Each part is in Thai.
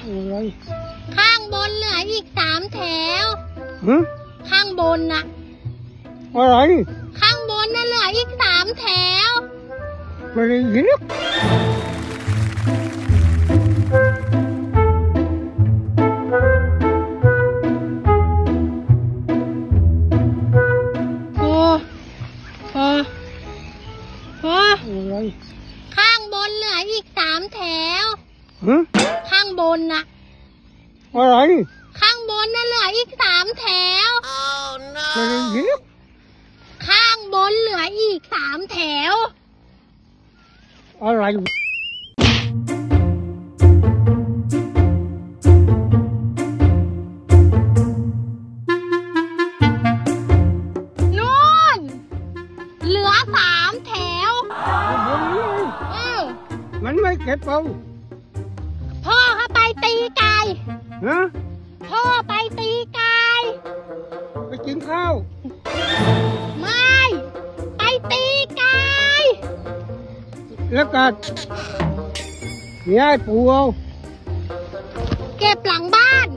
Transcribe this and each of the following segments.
อะไรข้างบนเหลืออีก3 แถวข้างบนน่ะอะไรข้างบนน่ะเหลืออีก3 แถวไม่ได้ยินอะไรข้างบนเหลืออีก3 แถวข้างบนน่ะอะไรข้างบนน่ะเหลืออีก3 แถวไม่ได้ยินข้างบนเหลืออีก3 แถวอะไรนู่นเหลือ3 แถวมันไม่เก็บเอาพ่อเขาไปตีไก่พ่อไปตีไก่ไปกินข้าวไม่ไปตีไก่แล้วก็ย้ายปูเอาเก็บหลังบ้าน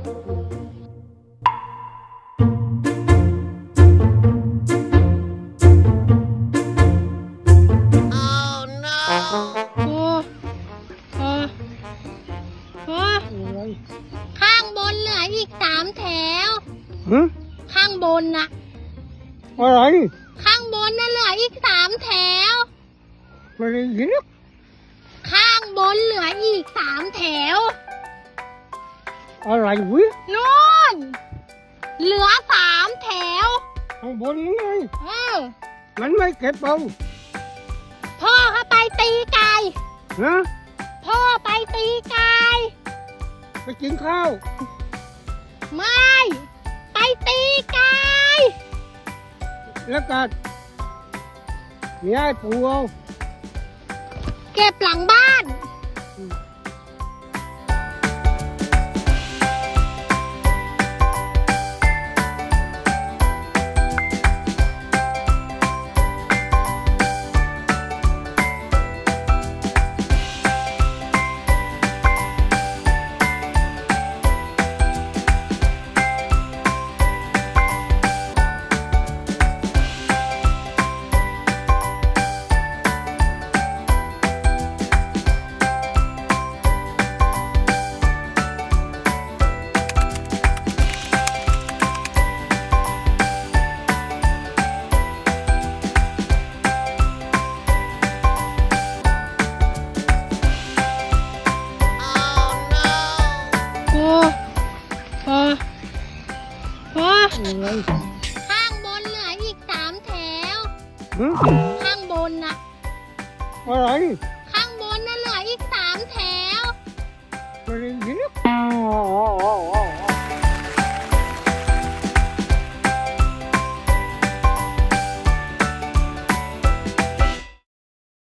ข้างบนเหลืออีก3 แถวข้างบนน่ะอะไรข้างบนน่ะเหลืออีก3 แถวไม่ได้ยินข้างบนเหลืออีก3 แถวอะไรวะนู่นเหลือ3 แถวข้างบนไงมันไม่เก็บเอาพ่อเขาไปตีไก่พ่อไปตีไก่ไปกินข้าวไม่ไปตีไก่แล้วก็ย้ายปูเอาเก็บหลังบ้านข้างบนเหลืออีก3 แถวข้างบนน่ะอะไรข้างบนน่ะเหลืออีก3 แถวไม่ได้ยิน